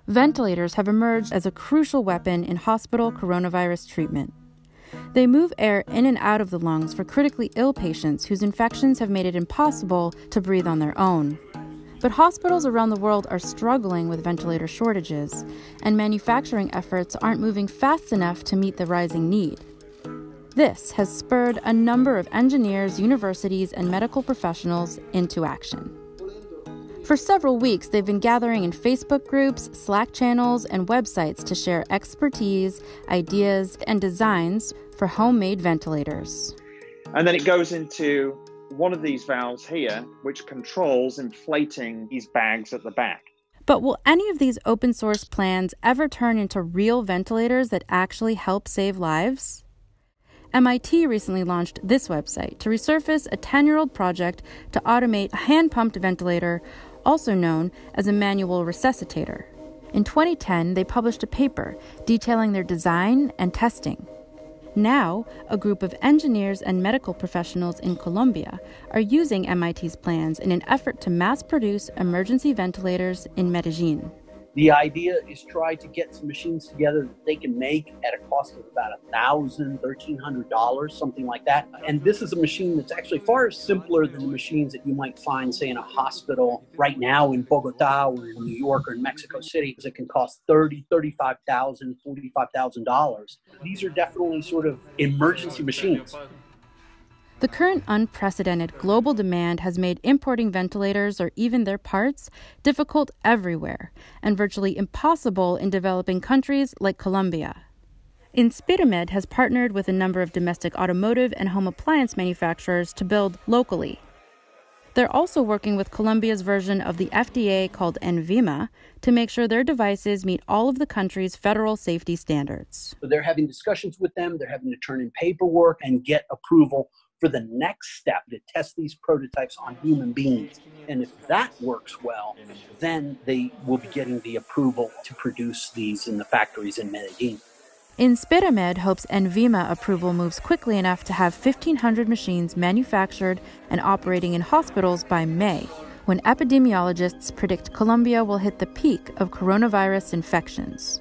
Ventilators have emerged as a crucial weapon in hospital coronavirus treatment. They move air in and out of the lungs for critically ill patients whose infections have made it impossible to breathe on their own. But hospitals around the world are struggling with ventilator shortages, and manufacturing efforts aren't moving fast enough to meet the rising need. This has spurred a number of engineers, universities, and medical professionals into action. For several weeks, they've been gathering in Facebook groups, Slack channels, and websites to share expertise, ideas, and designs for homemade ventilators. And then it goes into one of these valves here, which controls inflating these bags at the back. But will any of these open source plans ever turn into real ventilators that actually help save lives? MIT recently launched this website to resurface a 10-year-old project to automate a hand-pumped ventilator, also known as a manual resuscitator. In 2010, they published a paper detailing their design and testing. Now, a group of engineers and medical professionals in Colombia are using MIT's plans in an effort to mass-produce emergency ventilators in Medellin. The idea is try to get some machines together that they can make at a cost of about $1,000, $1,300, something like that. And this is a machine that's actually far simpler than the machines that you might find, say, in a hospital right now in Bogota or in New York or in Mexico City. It can cost $30,000, $35,000, $45,000. These are definitely sort of emergency machines. The current unprecedented global demand has made importing ventilators or even their parts difficult everywhere and virtually impossible in developing countries like Colombia. InnspiraMED has partnered with a number of domestic automotive and home appliance manufacturers to build locally. They're also working with Colombia's version of the FDA called INVIMA to make sure their devices meet all of the country's federal safety standards. So they're having discussions with them, they're having to turn in paperwork and get approval for the next step to test these prototypes on human beings. And if that works well, then they will be getting the approval to produce these in the factories in Medellin. InnspiraMED hopes INVIMA approval moves quickly enough to have 1,500 machines manufactured and operating in hospitals by May, when epidemiologists predict Colombia will hit the peak of coronavirus infections.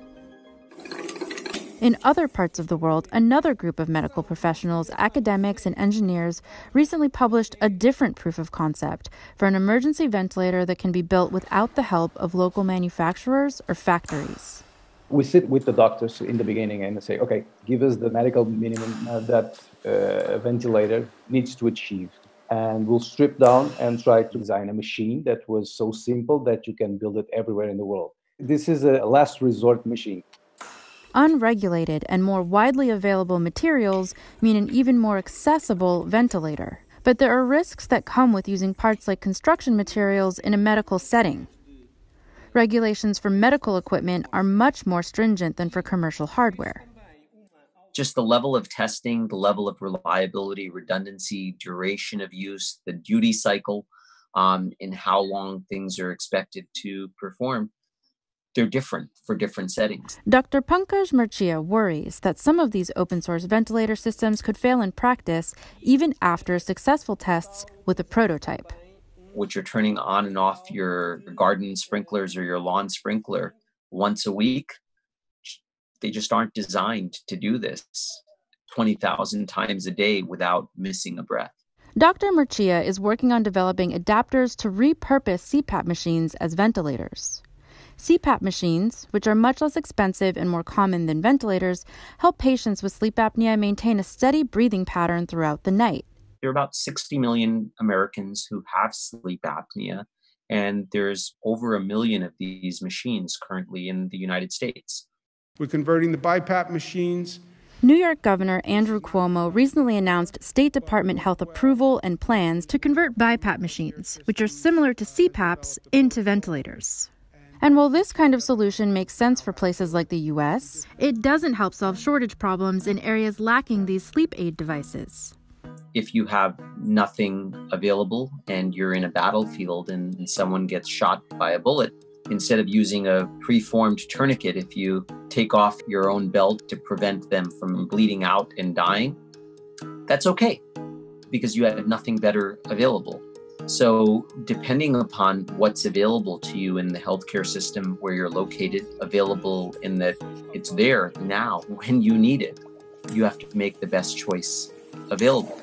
In other parts of the world, another group of medical professionals, academics, and engineers recently published a different proof of concept for an emergency ventilator that can be built without the help of local manufacturers or factories. We sit with the doctors in the beginning and say, okay, give us the medical minimum that a ventilator needs to achieve. And we'll strip down and try to design a machine that was so simple that you can build it everywhere in the world. This is a last resort machine. Unregulated and more widely available materials mean an even more accessible ventilator. But there are risks that come with using parts like construction materials in a medical setting. Regulations for medical equipment are much more stringent than for commercial hardware. Just the level of testing, the level of reliability, redundancy, duration of use, the duty cycle, and how long things are expected to perform. They're different for different settings. Dr. Pankaj Murchia worries that some of these open-source ventilator systems could fail in practice even after successful tests with a prototype. Which you're turning on and off your garden sprinklers or your lawn sprinkler once a week, they just aren't designed to do this 20,000 times a day without missing a breath. Dr. Murchia is working on developing adapters to repurpose CPAP machines as ventilators. CPAP machines, which are much less expensive and more common than ventilators, help patients with sleep apnea maintain a steady breathing pattern throughout the night. There are about 60 million Americans who have sleep apnea, and there's over 1 million of these machines currently in the United States. We're converting the BiPAP machines. New York Governor Andrew Cuomo recently announced State Department health approval and plans to convert BiPAP machines, which are similar to CPAPs, into ventilators. And while this kind of solution makes sense for places like the U.S., it doesn't help solve shortage problems in areas lacking these sleep aid devices. If you have nothing available and you're in a battlefield and someone gets shot by a bullet, instead of using a preformed tourniquet, if you take off your own belt to prevent them from bleeding out and dying, that's okay because you have nothing better available. So depending upon what's available to you in the healthcare system where you're located, available in that it's there now when you need it, you have to make the best choice available.